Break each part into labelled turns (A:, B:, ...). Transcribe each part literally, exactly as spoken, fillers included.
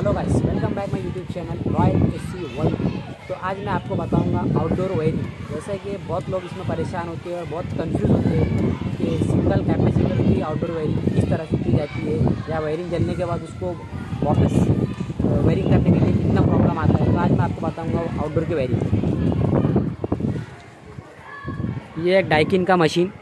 A: Hello guys, welcome back my YouTube channel royal AC world. तो आज मैं आपको बताऊंगा आउटडोर वायरिंग। जैसे कि बहुत लोग इसमें परेशान होते हैं और बहुत कंफ्यूज होते हैं कि सिंगल कैपेसिटर की आउटडोर वायरिंग किस तरह से की जाती है, या वायरिंग जलने के बाद उसको वापस वायरिंग करने के लिए कितना प्रॉब्लम आता है। तो आज मैं आपको बताऊँगा आउटडोर की वायरिंग। ये एक डाइकिन का मशीन,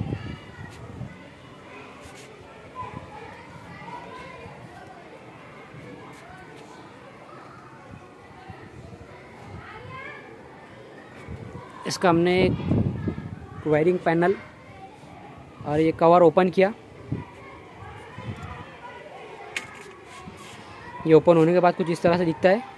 A: इसका हमने एक वायरिंग पैनल और ये कवर ओपन किया। ये ओपन होने के बाद कुछ इस तरह से दिखता है।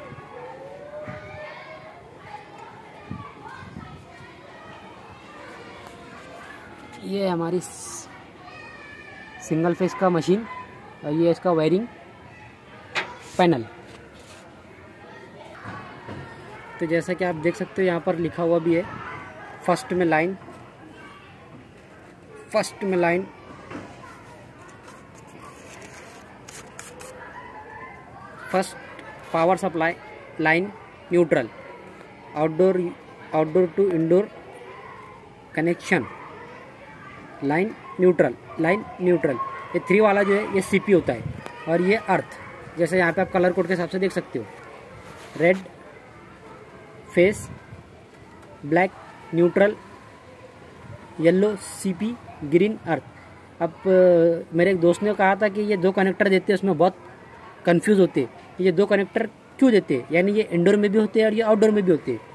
A: ये हमारी सिंगल फेस का मशीन और ये इसका वायरिंग पैनल। तो जैसा कि आप देख सकते हो यहाँ पर लिखा हुआ भी है, फर्स्ट में लाइन, फर्स्ट में line, first power supply line, neutral, outdoor outdoor to indoor connection line, neutral line, neutral. ये थ्री वाला जो है ये सीपी होता है। और ये अर्थ, जैसे यहाँ पे आप कलर कोड के हिसाब से देख सकते हो, red phase, black neutral, yellow CP, green earth. अब मेरे एक दोस्त ने कहा था कि ये दो कनेक्टर देते हैं, उसमें बहुत कंफ्यूज होते हैं, ये दो कनेक्टर क्यों देते हैं, यानी ये इंडोर में भी होते हैं और ये आउटडोर में भी होते हैं।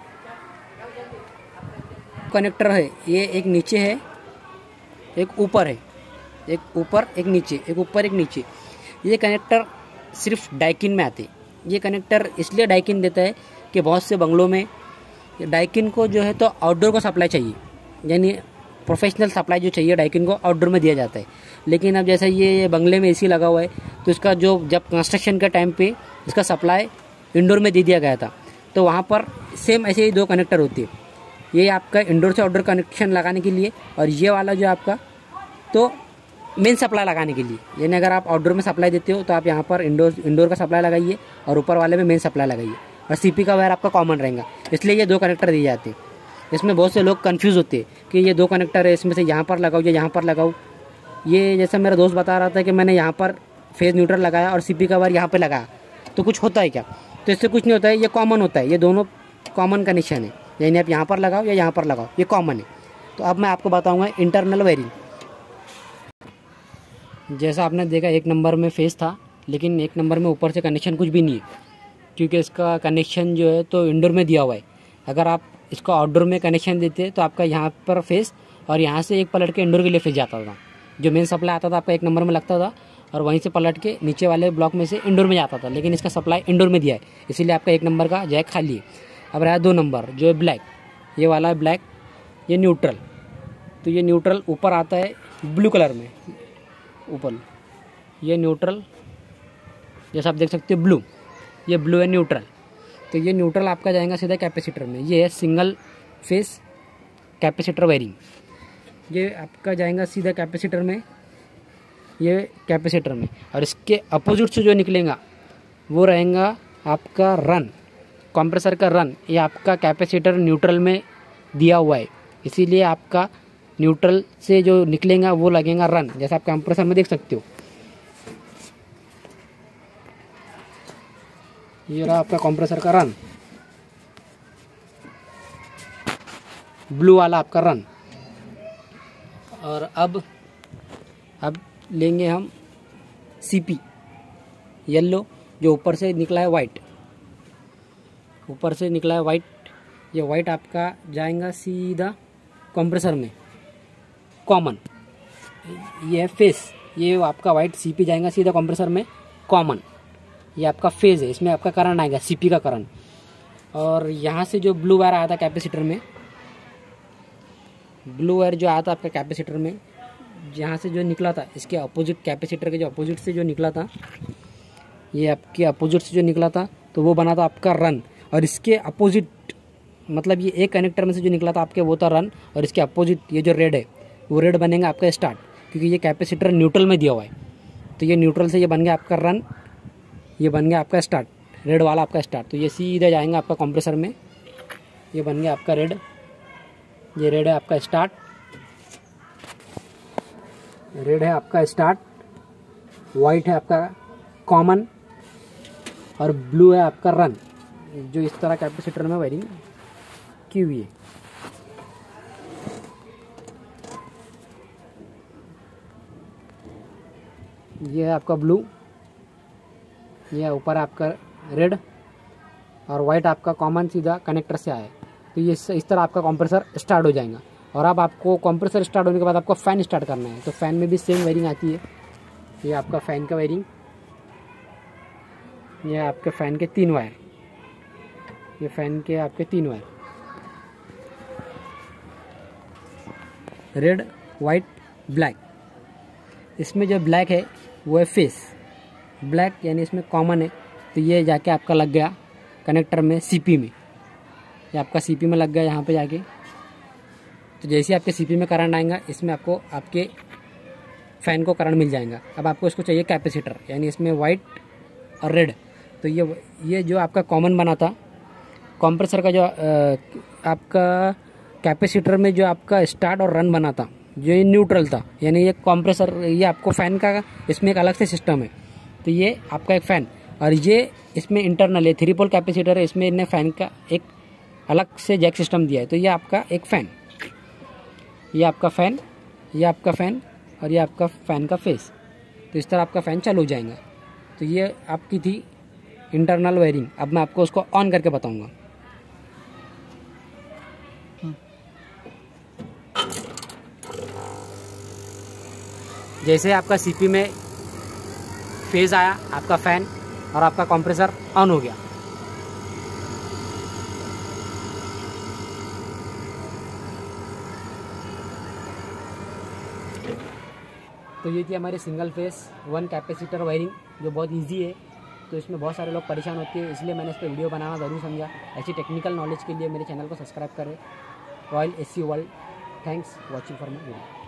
A: कनेक्टर है, ये एक नीचे है, एक ऊपर है, एक ऊपर एक नीचे, एक ऊपर एक नीचे। ये कनेक्टर सिर्फ डाइकिन में आते हैं। ये कनेक्टर इसलिए डाइकिन देता है कि बहुत से बंगलों में डाइकिन को जो है तो आउटडोर को सप्लाई चाहिए, यानी प्रोफेशनल सप्लाई जो चाहिए डाइकिन को आउटडोर में दिया जाता है। लेकिन अब जैसा ये बंगले में एसी लगा हुआ है, तो इसका जो जब कंस्ट्रक्शन के टाइम पे इसका सप्लाई इंडोर में दे दिया गया था, तो वहाँ पर सेम ऐसे ही दो कनेक्टर होते हैं। ये आपका इंडोर से आउटडोर कनेक्शन लगाने के लिए, और ये वाला जो आपका तो मेन सप्लाई लगाने के लिए। यानी अगर आप आउटडोर में सप्लाई देते हो तो आप यहाँ पर इंडोर इंडोर का सप्लाई लगाइए और ऊपर वाले में मेन सप्लाई लगाइए, और सीपी का वायर आपका कॉमन रहेगा। इसलिए ये दो कनेक्टर दिए जाते हैं। इसमें बहुत से लोग कंफ्यूज होते हैं कि ये दो कनेक्टर है, इसमें से यहाँ पर लगाओ या यहाँ पर लगाओ। ये जैसा मेरा दोस्त बता रहा था कि मैंने यहाँ पर फेज न्यूट्रल लगाया और सीपी का वायर यहाँ पर लगाया, तो कुछ होता है क्या? तो इससे कुछ नहीं होता है, ये कॉमन होता है। ये दोनों कॉमन कनेक्शन है, यानी आप यहाँ पर लगाओ या यहाँ पर लगाओ, ये कॉमन है। तो अब मैं आपको बताऊँगा इंटरनल वायरिंग। जैसा आपने देखा, एक नंबर में फेस था, लेकिन एक नंबर में ऊपर से कनेक्शन कुछ भी नहीं है, क्योंकि इसका कनेक्शन जो है तो इंडोर में दिया हुआ है। अगर आप इसको आउटडोर में कनेक्शन देते तो आपका यहाँ पर फेस और यहाँ से एक पलट के इंडोर के लिए फेस जाता था। जो मेन सप्लाई आता था आपका एक नंबर में लगता था, और वहीं से पलट के नीचे वाले ब्लॉक में से इंडोर में जाता था। लेकिन इसका सप्लाई इंडोर में दिया है, इसीलिए आपका एक नंबर का जैक खाली है। अब रहा दो नंबर, जो है ब्लैक, ये वाला है ब्लैक, ये न्यूट्रल। तो ये न्यूट्रल ऊपर आता है ब्लू कलर में, ऊपर ये न्यूट्रल, जैसा आप देख सकते हो ब्लू, ये ब्लू है न्यूट्रल। तो ये न्यूट्रल आपका जाएगा सीधा कैपेसिटर में। ये है सिंगल फेस कैपेसिटर वायरिंग, ये आपका जाएगा सीधा कैपेसिटर में, ये कैपेसिटर में। और इसके अपोजिट से जो निकलेगा वो रहेगा आपका रन, कंप्रेसर का रन। ये आपका कैपेसिटर न्यूट्रल में दिया हुआ है, इसीलिए आपका न्यूट्रल से जो निकलेगा वो लगेगा रन, जैसा आप कंप्रेसर में देख सकते हो। ये रहा आपका कंप्रेसर का रन, ब्लू वाला आपका रन। और अब अब लेंगे हम सीपी, येलो, जो ऊपर से निकला है वाइट, ऊपर से निकला है वाइट। ये वाइट आपका जाएगा सीधा कंप्रेसर में, कॉमन। ये है फेस, ये आपका वाइट सीपी जाएगा सीधा कंप्रेसर में, कॉमन। ये आपका फेज है, इसमें आपका करंट आएगा, सीपी का करंट। और यहाँ से जो ब्लू वायर आया था कैपेसिटर में, ब्लू वायर जो आया था आपका कैपेसिटर में, जहाँ से जो निकला था, इसके अपोजिट, कैपेसिटर के जो अपोजिट से जो निकला था, ये आपके अपोजिट से जो निकला था, तो वो बना था आपका रन। और इसके अपोजिट, मतलब ये एक कनेक्टर में से जो निकला था आपके वो था रन, और इसके अपोजिट ये जो रेड है वो रेड बनेगा आपका स्टार्ट, क्योंकि ये कैपेसिटर न्यूट्रल में दिया हुआ है। तो ये न्यूट्रल से ये बन गया आपका रन, ये बन गया आपका स्टार्ट, रेड वाला आपका स्टार्ट। तो ये सीधा जाएंगे आपका कंप्रेसर में, ये बन गया आपका रेड, ये रेड है आपका स्टार्ट, रेड है आपका स्टार्ट, वाइट है आपका कॉमन और ब्लू है आपका रन, जो इस तरह कैपेसिटर में वायरिंग की हुई है। ये है आपका ब्लू, ये ऊपर आपका रेड और वाइट आपका कॉमन सीधा कनेक्टर से आया। तो ये इस तरह आपका कंप्रेसर स्टार्ट हो जाएगा। और अब आपको कंप्रेसर स्टार्ट होने के बाद आपको फ़ैन स्टार्ट करना है। तो फ़ैन में भी सेम वायरिंग आती है। ये आपका फ़ैन का वायरिंग, ये आपके फ़ैन के तीन वायर, ये फ़ैन के आपके तीन वायर, रेड वाइट ब्लैक। इसमें जो ब्लैक है वो है फेस ब्लैक, यानी इसमें कॉमन है। तो ये जाके आपका लग गया कनेक्टर में, सीपी में, ये आपका सीपी में लग गया यहाँ पे जाके। तो जैसे आपके सीपी में करंट आएगा, इसमें आपको आपके फ़ैन को करंट मिल जाएगा। अब आपको इसको चाहिए कैपेसिटर, यानी इसमें वाइट और रेड। तो ये ये जो आपका कॉमन बना था कंप्रेसर का, जो आ, आपका कैपेसिटर में जो आपका स्टार्ट और रन बना था, जो ये न्यूट्रल था, यानी ये कंप्रेसर, ये आपको फ़ैन का इसमें एक अलग से सिस्टम है। तो ये आपका एक फ़ैन, और ये इसमें इंटरनल है, थ्री पोल कैपेसिटर है, इसमें इन्हें फ़ैन का एक अलग से जैक सिस्टम दिया है। तो ये आपका एक फ़ैन, ये आपका फ़ैन, ये आपका फ़ैन और ये आपका फ़ैन का फेस। तो इस तरह आपका फ़ैन चालू हो जाएगा। तो ये आपकी थी इंटरनल वायरिंग। अब मैं आपको उसको ऑन करके बताऊंगा। जैसे आपका सीपी में फेज आया, आपका फ़ैन और आपका कंप्रेसर ऑन हो गया। तो ये थी हमारी single phase one capacitor wiring, जो बहुत इजी है। तो इसमें बहुत सारे लोग परेशान होते हैं, इसलिए मैंने इस पर वीडियो बनाना ज़रूर समझा। ऐसी टेक्निकल नॉलेज के लिए मेरे चैनल को सब्सक्राइब करें, royal AC world. Thanks watching for my video.